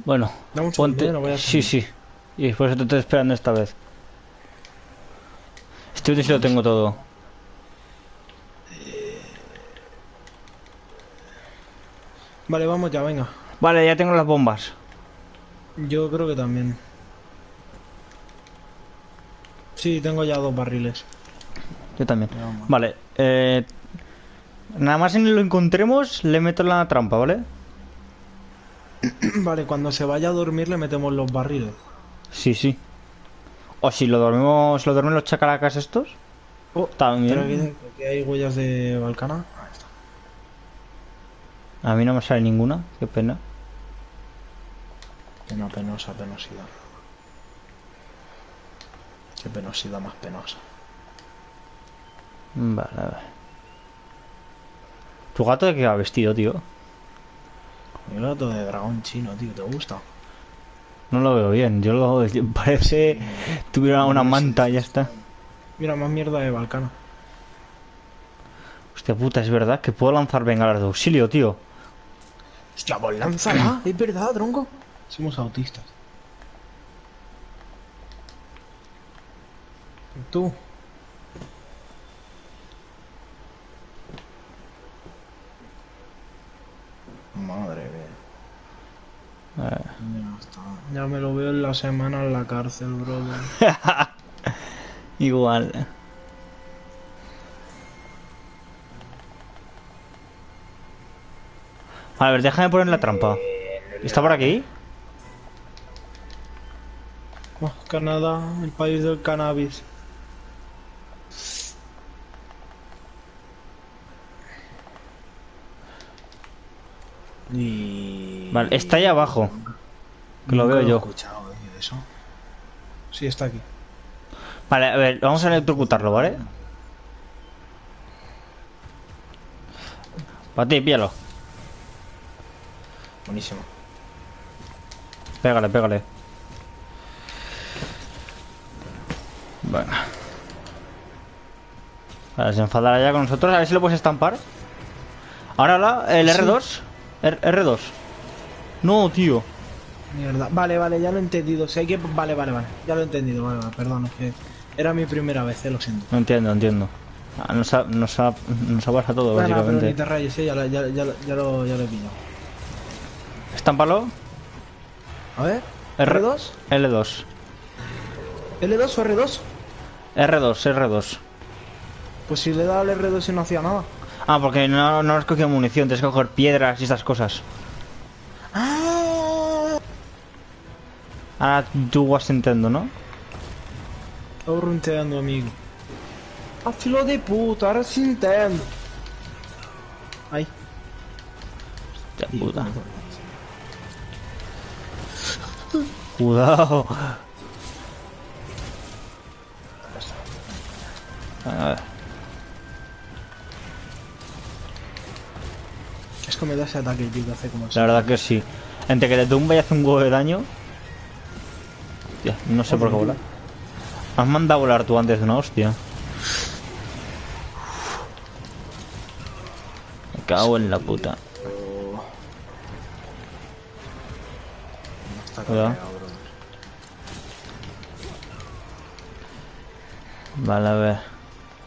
Bueno, Dame un ponte... segundo, no voy a Sí, sí. Y después te estoy esperando esta vez. Este vídeo sí lo tengo todo. Vale, vamos ya, venga. Vale, ya tengo las bombas. Yo creo que también. Sí, tengo ya 2 barriles. Yo también. Ya vamos. Vale, nada más en lo encontremos, le meto la trampa, ¿vale? Vale, cuando se vaya a dormir le metemos los barriles. Sí, sí. O si lo dormimos, lo duermen los chacalacas estos. Oh, espera, También. aquí hay huellas de Balcana. Ahí está. A mí no me sale ninguna, qué pena. Pena penosa, penosidad. Qué penosidad más penosa. Vale, a ver. ¿Tu gato de qué va vestido, tío? Mi gato de dragón chino, tío, ¿te gusta? No lo veo bien. Yo lo... Parece... Tuviera una manta y ya está. Mira, más mierda de Balcana. Hostia puta, es verdad que puedo lanzar bengalas de auxilio, tío. Hostia, pues lánzala. Es verdad, tronco. Somos autistas. Tú. Madre mía. Ya está. Ya me lo veo en la semana en la cárcel, brother. Igual. A ver, déjame poner la trampa. ¿Está por aquí? Oh, Canadá, el país del cannabis. Y... Vale, está ahí abajo. Que lo Nunca veo he yo. escuchado eso. Sí, está aquí. Vale, a ver, vamos a electrocutarlo, ¿vale? Para ti, píllalo. Buenísimo. Pégale, pégale. Bueno. Vale, se enfadará ya con nosotros. A ver si lo puedes estampar. Ahora el Sí. R2. R2. No, tío. Mierda. Vale, vale, ya lo he entendido. Si hay que... Vale, vale, vale. Ya lo he entendido. Vale, vale, perdón, es que era mi primera vez, lo siento. No entiendo, entiendo. Nos ha pasado todo, Bueno, pero básicamente. ni te rayes, ya lo he pillado. Estámpalo. A ver. R ¿R2? L2. ¿L2 o R2? R2, R2. Pues si le he dado al R2 y no hacía nada. Ah, porque no has cogido munición, tienes que coger piedras y estas cosas. ¡Ah! Ahora tú vas entendiendo, ¿no? Estaba runteando, amigo. ¡Ah, filo de puta! Ahora sí entiendo. Ay. Hostia puta. Cuidado. A ver. Es que me da ese ataque, tío, que hace como... La verdad que sí. Entre que te tumba y hace un huevo de daño. Hostia, no sé por qué volar. Has mandado a volar tú antes de una hostia. Me cago en la puta. No está Cuidado. cargado, bro. Vale, a ver.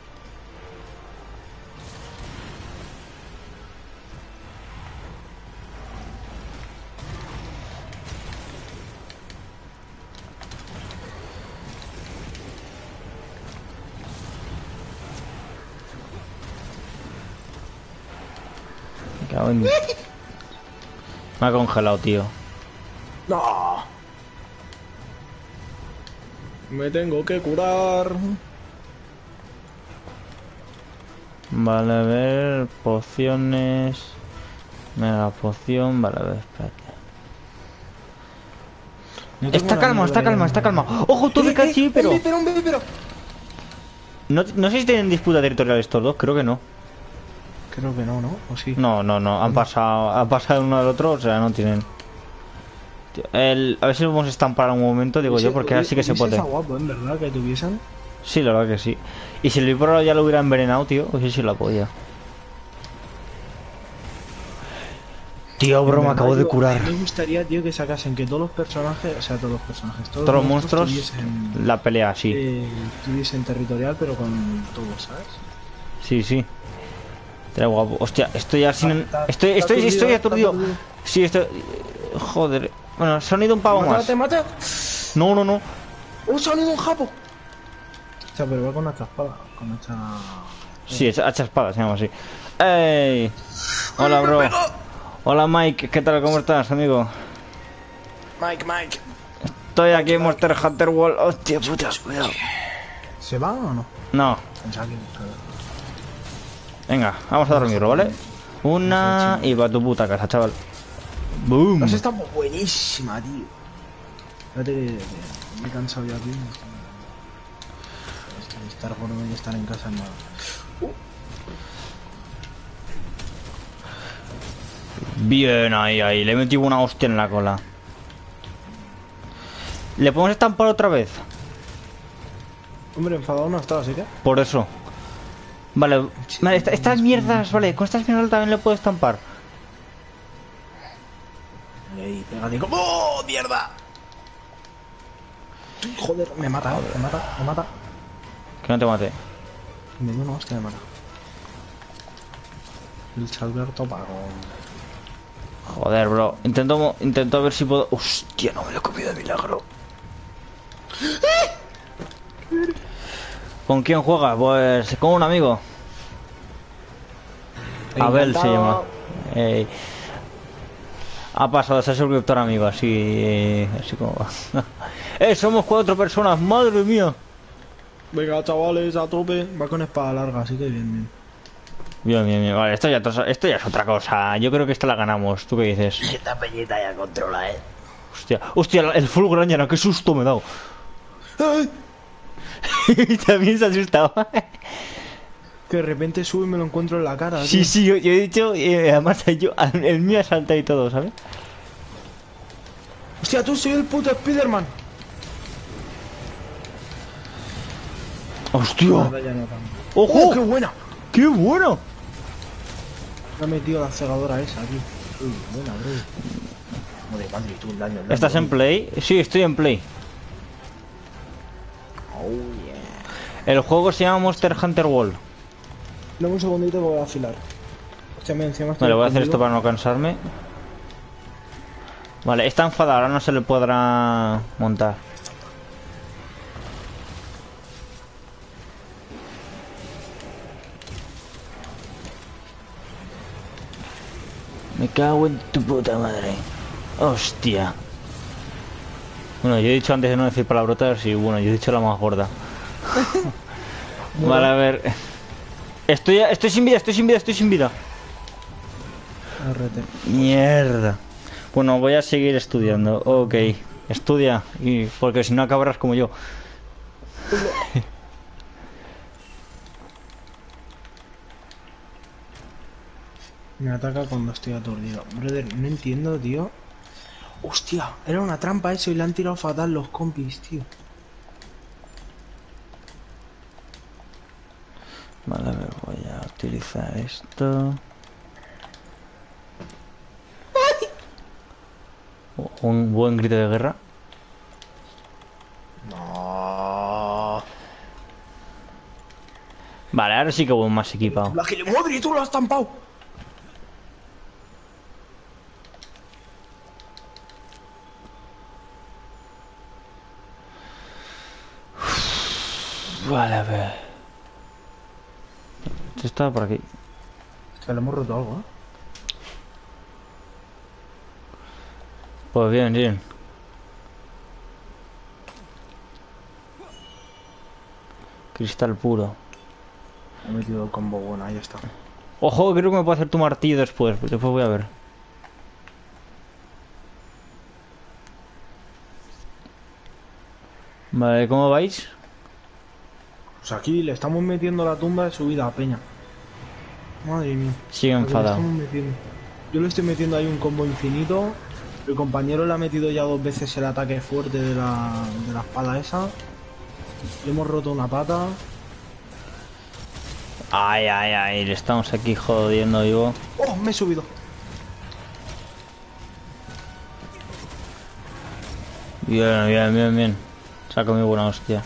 Me cago en... Me ha congelado, tío. ¡No! Me tengo que curar. Vale, a ver. Pociones. Mega poción. Vale, a ver, espérate. Yo tengo Está una calma, mierda está de- calma, está calma. ¡Ojo, tú de cachi, pero! Un vípero. No sé si tienen disputa territorial estos dos, creo que no. Creo que no, ¿no? ¿O sí? No, han pasado uno al otro, o sea, no tienen. Tío, a ver si lo vamos a estampar en un momento, digo yo, porque ahora sí que se puede. Está guapo, en verdad, que tuviesen. Sí, la verdad que sí. Y si el víbora ya lo hubiera envenenado, tío, pues sí, sí lo apoya. Tío, bro, me acabo de curar. A mí me gustaría, tío, que sacasen que todos los personajes, o sea, todos los personajes, Todos los monstruos, tuviesen, la pelea, sí. tuviesen territorial, pero con todos, ¿sabes? Sí, sí. Era guapo. Hostia, estoy así. Estoy aturdido. Sí, estoy. Joder. Bueno, se han ido un pavo más. ¡Mate, mate! No, no, no. ¡Oh, se han ido un japo! O sea, pero va con hacha espada. Con hacha. Sí, hacha espada, se llama así. ¡Ey! Hola, bro. Hola, Mike. ¿Qué tal? ¿Cómo estás, amigo? Mike. Estoy aquí en Monster Hunter World. Hostia puta, cuidado. ¿Se va o no? No. Pensaba que... Venga, vamos a dormirlo, ¿vale? Una y va a tu puta casa, chaval. ¡Boom! Esa está buenísima, tío. Fíjate que me he cansado ya, tío. Estar por y estar en casa no. Bien, ahí. Le he metido una hostia en la cola. ¿Le podemos estampar otra vez? Hombre, enfadado no está, así que... Por eso. Vale, estas mierdas, vale, con estas mierdas también le puedo estampar. Ey, pégate como... ¡Oh, mierda! Joder, me mata, me mata. Que no te mate. Me dio una hostia, me mata. El Salver topa. Joder, bro. Intento ver si puedo... Hostia, no me lo he comido de milagro. ¿Con quién juega? Pues con un amigo. Abel se llama. Ha pasado de ser suscriptor amigo, así como va. Somos 4 personas, madre mía. Venga, chavales, a tope. Va con espada larga, así que bien. Bien. Vale, esto ya es otra cosa. Yo creo que esta la ganamos. ¿Tú qué dices? Esta peñita ya controla, Hostia, el full grañana, qué susto me he dado. ¡Ay! También se ha asustado. Que de repente sube y me lo encuentro en la cara. Sí, tío. sí, yo he dicho, además el mío salta y todo, ¿sabes? Hostia, tú soy el puto Spiderman. ¡Hostia! Ahora ya no tanto. ¡Ojo! ¡Oh, qué buena! ¡Qué bueno! Me ha metido la cegadora esa, tío. Uy, buena, bro. Joder, madre, tú, el daño. ¿Estás en play? Sí, estoy en play. Oh, yeah. El juego se llama Monster Hunter World. Dame un segundito que voy a afilar. Hostia, me encima estoy Vale, voy a hacer contigo. esto para no cansarme. Vale, está enfadado, ahora no se le podrá montar. Me cago en tu puta madre. Hostia. Bueno, yo he dicho antes de no decir palabrotas y bueno, yo he dicho la más gorda. Vale, a ver. Estoy sin vida. RT. Mierda. Bueno, voy a seguir estudiando. Ok. Estudia. Porque si no acabarás como yo. Me ataca cuando estoy aturdido. Brother, no entiendo, tío. Hostia, era una trampa eso y le han tirado fatal los compis, tío. Vale, a ver, voy a utilizar esto. Un buen grito de guerra. No. Vale, ahora sí que voy más equipado. La que madre, tú lo has estampado. Vale, a ver. Esto está por aquí. Se le hemos roto algo, ¿eh? Pues bien. Cristal puro. He metido el combo bueno, ahí está. Ojo, creo que me puedo hacer tu martillo después. Después voy a ver. Vale, ¿cómo vais? Pues aquí le estamos metiendo la tumba de subida a peña. Madre mía. Sigue Aquí le enfadado. estamos metiendo. Yo le estoy metiendo ahí un combo infinito. El compañero le ha metido ya 2 veces el ataque fuerte de la espada esa. Le hemos roto una pata. Ay, le estamos aquí jodiendo vivo. ¡Oh! Me he subido. Bien, bien, bien, bien. Saca muy buena hostia.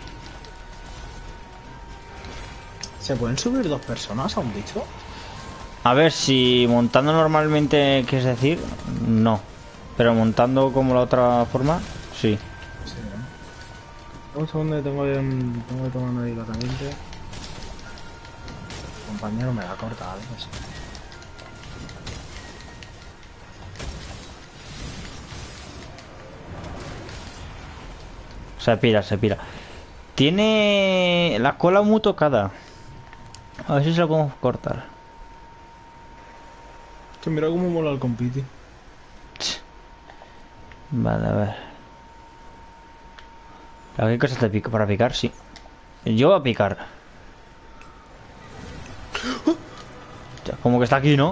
¿Se pueden subir dos personas a un bicho? A ver, si montando normalmente, ¿qué es decir? No. Pero montando como la otra forma, sí. Sí, ¿no? Un segundo que tengo que tomar medicamento. El compañero me la corta, ¿vale? Eso. Se pira, se pira. Tiene la cola muy tocada. A ver si se la podemos cortar. Que mira cómo mola el compiti. Vale, a ver. ¿Qué cosas te pico para picar? Sí. Yo voy a picar. Como que está aquí, ¿no?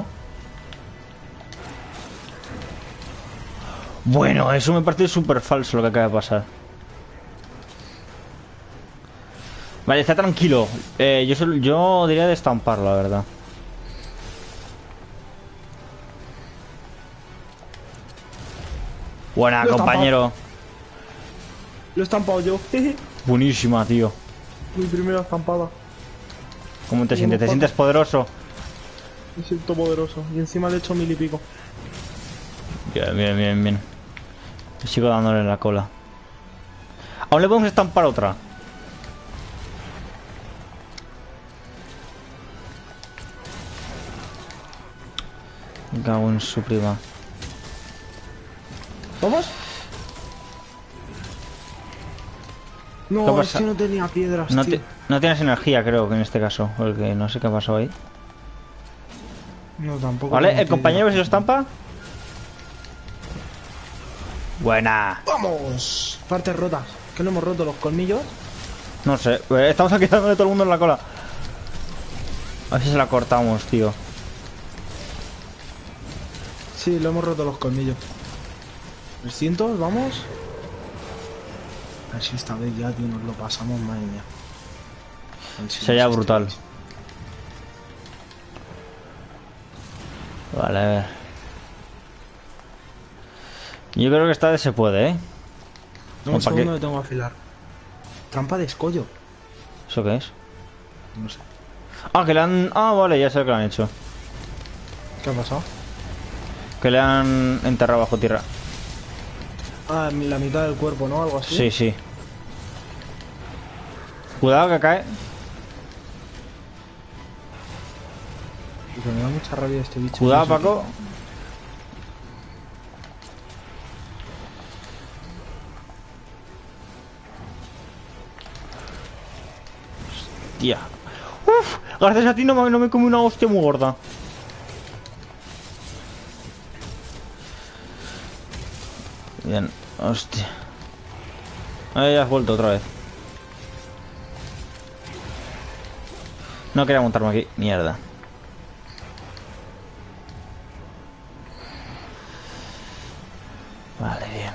Bueno, eso me parece súper falso lo que acaba de pasar. Vale, está tranquilo. Yo diría de estampar, la verdad. Buena, Lo he compañero. Lo he estampado yo. Buenísima, tío. Mi primera estampada. ¿Cómo te sientes? ¿Te sientes poderoso? Me siento poderoso. Y encima le he hecho 1000 y pico. Bien, bien, bien, bien. Sigo dándole en la cola. Aún le podemos estampar otra. Me cago en su prima. ¿Vamos? ¿Qué No, es pasa? que no tenía piedras, No, tío. no tienes energía, creo que en este caso. Porque no sé qué pasó ahí. No, tampoco. ¿Vale? tengo ¿El compañero piedras. si lo estampa? Buena. ¡Vamos! Partes rotas. ¿Que no hemos roto los colmillos? No sé. Estamos aquí dándole todo el mundo en la cola. A ver si se la cortamos, tío. Sí, lo hemos roto los colmillos. 300, vamos. A ver si esta vez ya, tío, nos lo pasamos, madre mía. A ver si Sería nos brutal. estrellas. Vale, a ver. Yo creo que esta vez se puede, ¿eh? No, un ¿para qué? segundo que tengo que afilar. Trampa de escollo. ¿Eso qué es? No sé. Ah, que le han... Ah, vale, ya sé lo que le han hecho. ¿Qué ha pasado? Que le han enterrado bajo tierra. Ah, la mitad del cuerpo, ¿no? Algo así. Sí, sí. Cuidado que cae. Y que me da mucha rabia este bicho. Cuidado, No sé Paco. Hostia. Uf, gracias a ti no me comí una hostia muy gorda. Bien, hostia. Ahí ya has vuelto otra vez. No quería montarme aquí. Mierda. Vale, bien.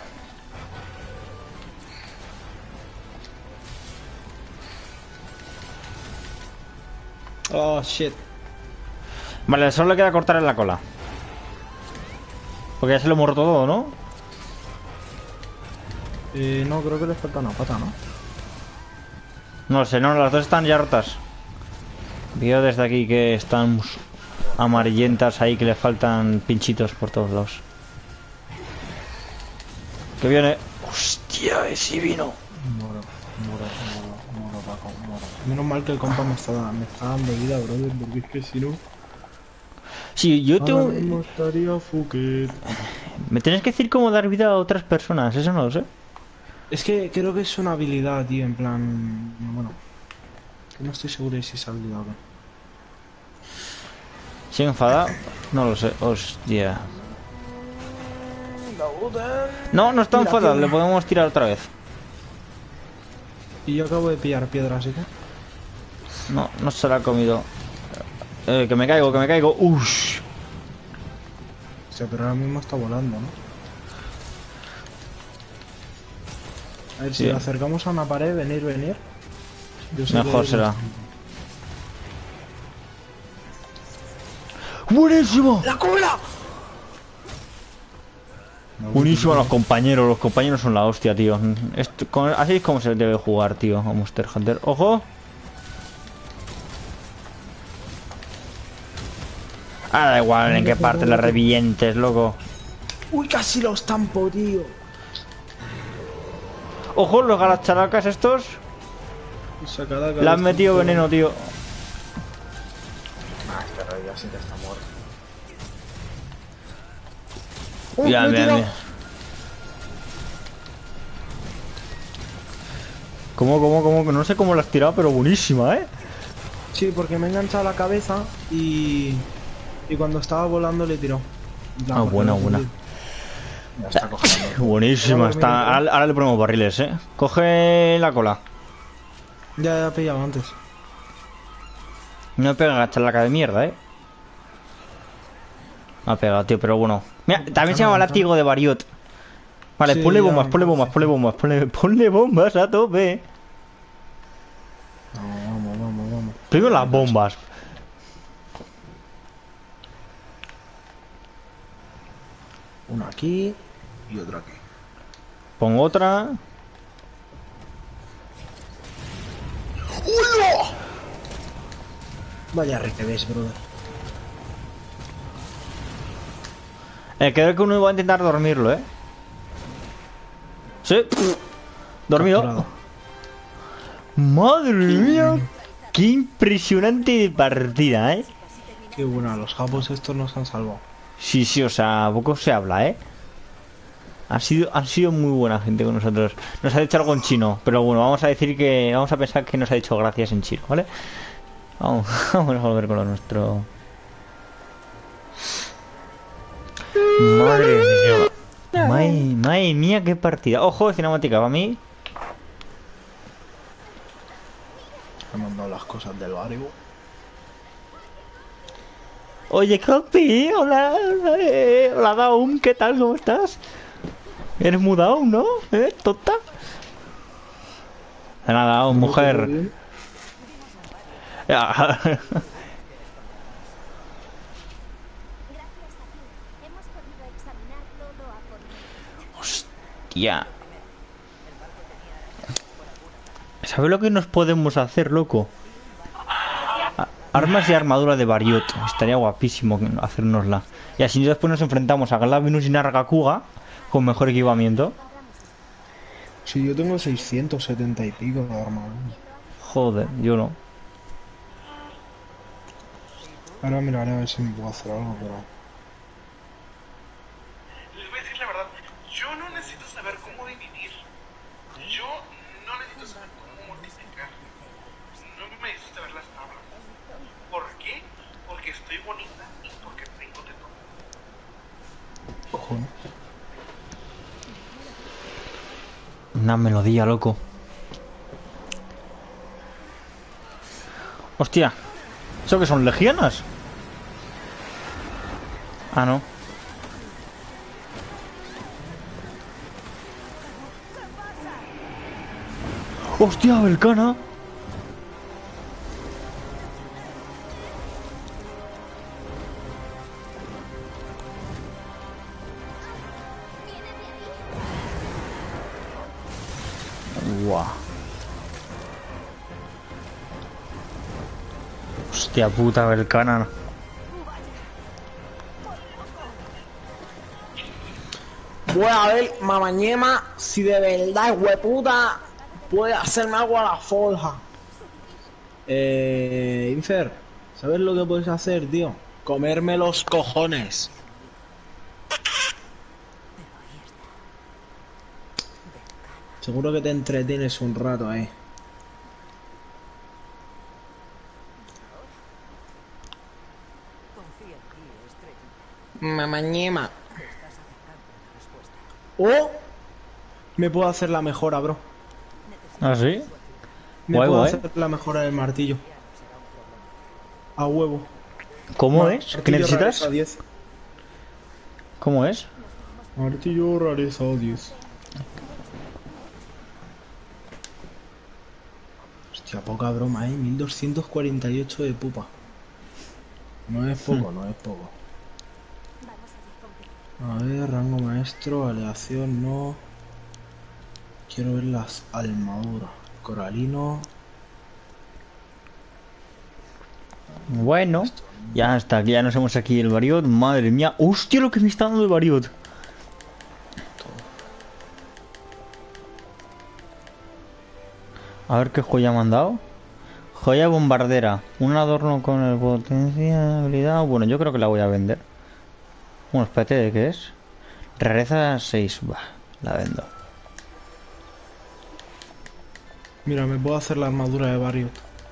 qué. Oh, shit. Vale, solo le queda cortar en la cola. Porque ya se lo hemos roto todo, ¿no? No, creo que le falta una pata, ¿no? No lo sé, no, las dos están ya rotas. Veo desde aquí que están amarillentas ahí, que le faltan pinchitos por todos lados. Que viene. Hostia, ese vino. Moro, Paco, moro. Menos mal que el compa me está dando vida, brother, porque es que si no... Sí, yo Ahora tengo. mismo estaría fuquet. Me tienes que decir cómo dar vida a otras personas, eso no lo sé. Es que creo que es una habilidad, tío, en plan... Bueno, que no estoy seguro de si es habilidad o qué. ¿Sigue enfadado? No lo sé, hostia. No, no está Mira, enfadado, piedra. le podemos tirar otra vez. Y yo acabo de pillar piedra, así que... No, no se la ha comido. Que me caigo, que me caigo. Ush. O sea, pero ahora mismo está volando, ¿no? A ver, si Bien. lo acercamos a una pared, venir. Yo sé Mejor que- será. ¡Buenísimo! ¡La cola! Buenísimo los compañeros son la hostia, tío. Así es como se debe jugar, tío, a Monster Hunter. ¡Ojo! Ah, da igual en qué parte la revientes, loco. Uy, casi lo estampo, tío. ¡Ojo, los galacharacas estos! Le han metido veneno, tío. Ah, este rey ya sí que está muerto. Mira, mira, mira. ¿Cómo? Que no sé cómo la has tirado, pero buenísima, ¿eh? Sí, porque me he enganchado la cabeza y cuando estaba volando le tiró. Ah, buena. Ya está cogiendo. Buenísima, está. Ahora le ponemos barriles, ¿eh? Coge la cola. Ya he pillado antes. No me pega chalaca de mierda, ¿eh? Me ha pegado, tío, pero bueno. Mira, también se llama látigo de Variot. Vale, Sí, ponle ya, ponle bombas a tope. Vamos. Primero las bombas. Una aquí y otra aquí. Pongo otra. Vaya re que ves, brother. Creo que uno va a intentar dormirlo, ¿eh? Sí. Dormido. Capturado. Madre mía. Qué impresionante de partida, ¿eh? Qué buena, los japos estos nos han salvado. Sí, o sea, poco se habla, ¿eh? Han sido muy buena gente con nosotros. Nos ha dicho algo en chino, pero bueno, vamos a pensar que nos ha dicho gracias en chino, ¿vale? Vamos a volver con lo nuestro. Madre mía. Madre mía, qué partida. Ojo, cinemática para mí. He mandado las cosas del barrio. Oye, Copi, hola, hola Daum, ¿qué tal? ¿Cómo estás? Eres muy Daum, ¿no? ¿Tonta? De nada, Daum, mujer. Hostia. ¿Sabes lo que nos podemos hacer, loco? Armas y armadura de Variot. Estaría guapísimo hacérnosla. Y así después nos enfrentamos a Glavinus y Nargacuga con mejor equipamiento. Sí, yo tengo 670 y pico de armadura. Joder, yo no. Ahora miraré a ver si me puedo hacer algo, pero... Les voy a decir la verdad, yo no necesito saber cómo dividir. Yo no necesito saber cómo multiplicar. No me necesito ver las tablas. ¿Por qué? Porque estoy bonita y porque tengo de todo. Cojones. Una melodía, loco. Hostia. ¿Eso que son legionas? Ah, no. ¡Hostia, Belcana! Guau. Hostia puta, Belcana. Voy a ver, mamañema, si de verdad, hueputa, puede hacerme algo a la forja. Infer, ¿sabes lo que puedes hacer, tío? Comerme los cojones. Seguro que te entretienes un rato ahí. Mamañema. O me puedo hacer la mejora, bro. ¿Ah, sí? Me Guay, puedo guay. hacer la mejora del martillo. A huevo. ¿Cómo es? ¿Qué Martillo necesitas? rareza 10. ¿Cómo es? Martillo rareza 10. Hostia, poca broma, 1248 de pupa. No es poco, no es poco. A ver, rango maestro, aleación, no. Quiero ver las armaduras. Coralino. Bueno, ya está, aquí ya nos hemos aquí el Variot. Madre mía, hostia, lo que me está dando el Variot. A ver qué joya me han dado. Joya bombardera. Un adorno con el potencia habilidad. Bueno, yo creo que la voy a vender. Bueno, espérate, ¿de qué es? Rareza 6. Va, la vendo. Mira, me puedo hacer la armadura de Variot.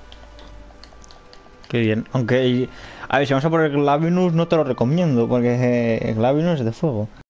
Qué bien. Aunque, a ver, si vamos a por el Glavinus no te lo recomiendo, porque el Glavinus es de fuego.